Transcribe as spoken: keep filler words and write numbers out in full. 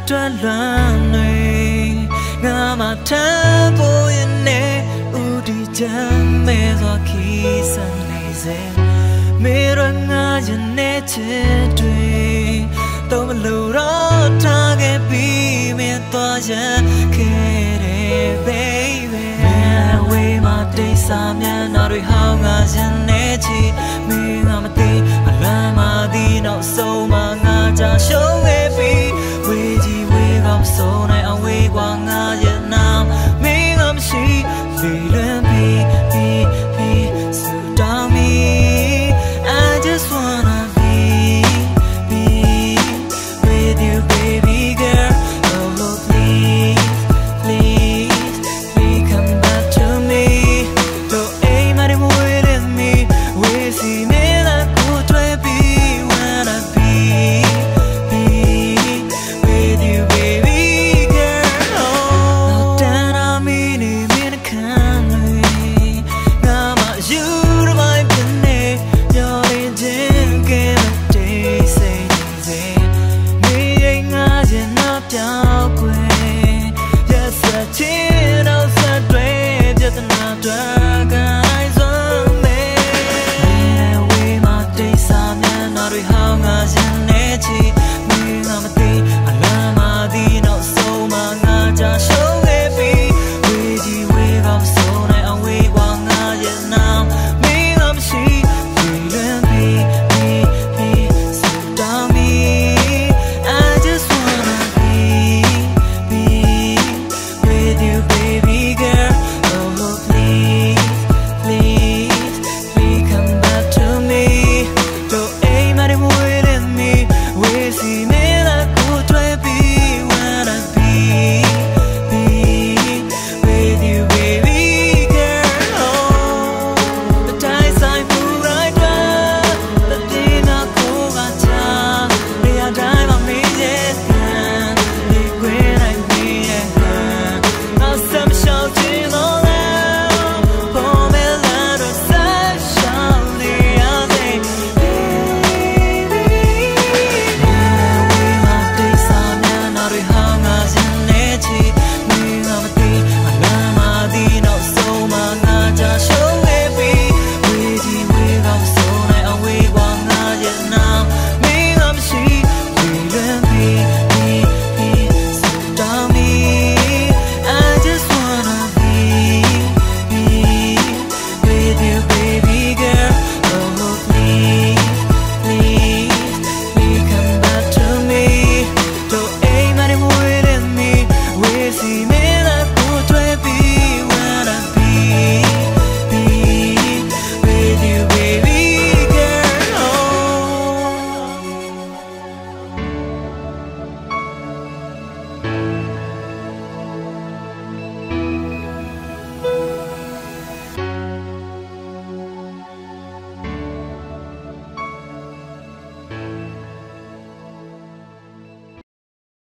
တွက်လွမ်းနေငါမှထမ်းဖို့ရနေဦးဒီချမ်းမဲစွာခီးစံနေစေမေရငါရနေချစ်တွေတော့မလို့တော့ထားခဲ့ပြီးမင်းသွားရခဲ့တယ် baby ဝေးမှာတိတ်စာမြန်တော်တွေဟောင်းငါရနေချီမင်းငါမသိအလွမ်းမသိတော့